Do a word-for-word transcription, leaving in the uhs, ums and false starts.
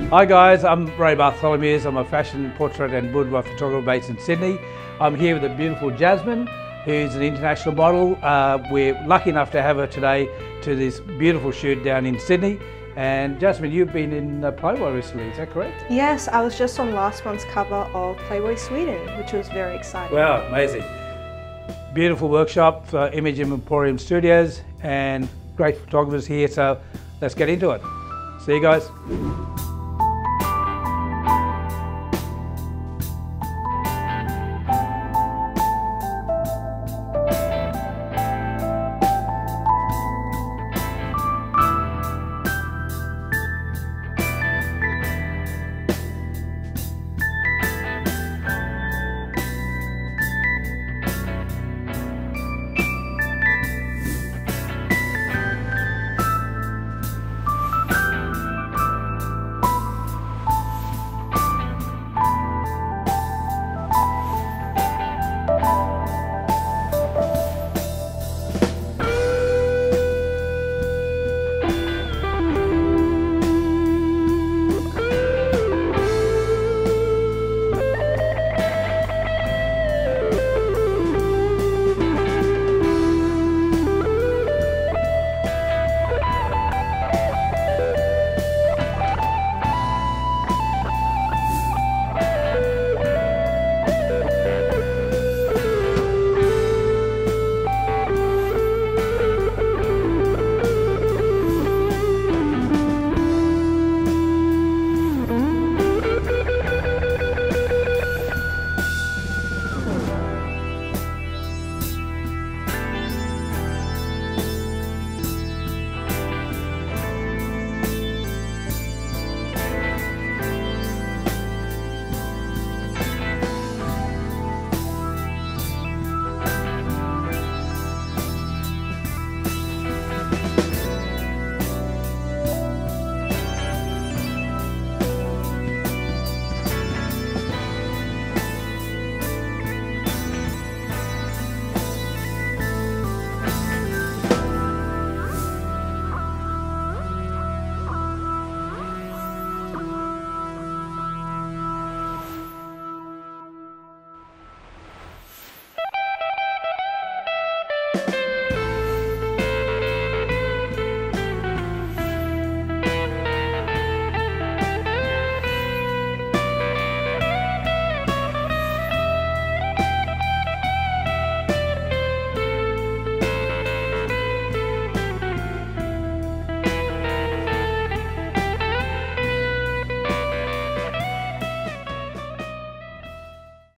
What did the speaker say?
Hi guys, I'm Ray Bartholomew. I'm a fashion, portrait and boudoir photographer based in Sydney. I'm here with the beautiful Jasmine, who's an international model. Uh, we're lucky enough to have her today to this beautiful shoot down in Sydney. And Jasmine, you've been in uh, Playboy recently, is that correct? Yes, I was just on last month's cover of Playboy Sweden, which was very exciting. Wow, amazing. Beautiful workshop for Image Emporium Studios and great photographers here, so let's get into it. See you guys.